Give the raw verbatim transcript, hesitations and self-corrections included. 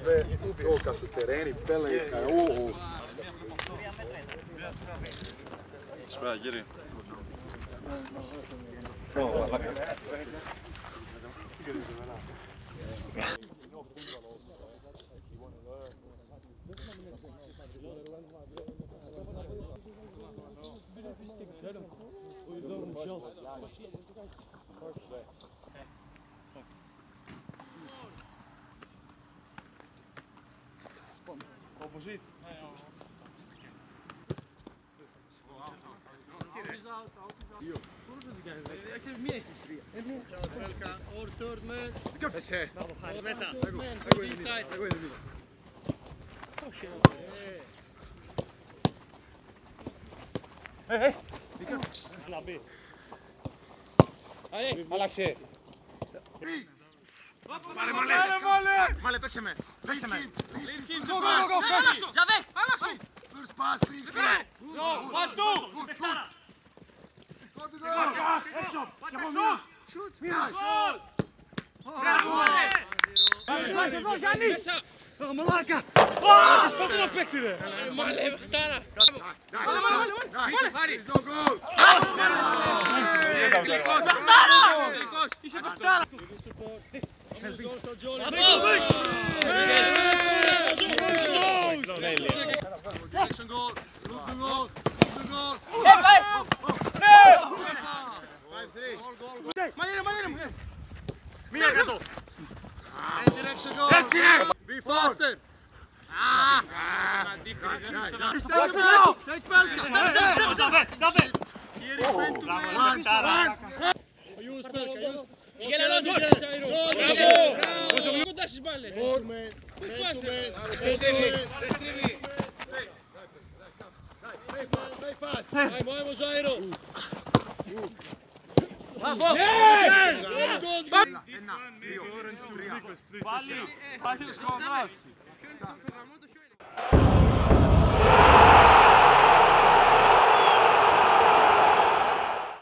sve to kad su tereni, peleka, uhu. Spela, giri. Opposite. Ik heb meer gestreden. Or third man. Ese. Meta. Inside. Hey, hey. Na B. Allez, άλλαξε. Πάρε μαλέ. Μαλέ, παίξε με. Παίξε με. Go, go, go, go. Τζαβέ, άλλαξε. First pass, big Go, one, two. Go to go. Έξω. Shoot. Shoot. Μπράβο. Γιάννη. Μαλάκα. Ω, σπάτε να παίκτη ρε. Μαλέ, χτάρα. Μαλέ, μαλέ, μαλέ. Go, go. Χτάρα. Είσαι χτάρα. Direction goal. Look the goal. Look the goal. five three. Μαλέ, μαλέ. Μία κάτω. And direction goal. Έτσι ρε. Be faster. Take Pelka. Here is meant to win. One, one. Use Pelka. Use. Πήγαινε άλλο τώρα, Ζάιρο. Μπράβο. Όσο πιο κοντά στις μπάλες. Four man. Πού Man πας, to ρε. man. Δεν στρίβει. Δεν στρίβει. Play fast. Άιμο, άιμο, Ζάιρο. Μπράβο. Very good. Ένα, δύο, τρία. Πάλι, πάλι στο γραμμό το χιόνι.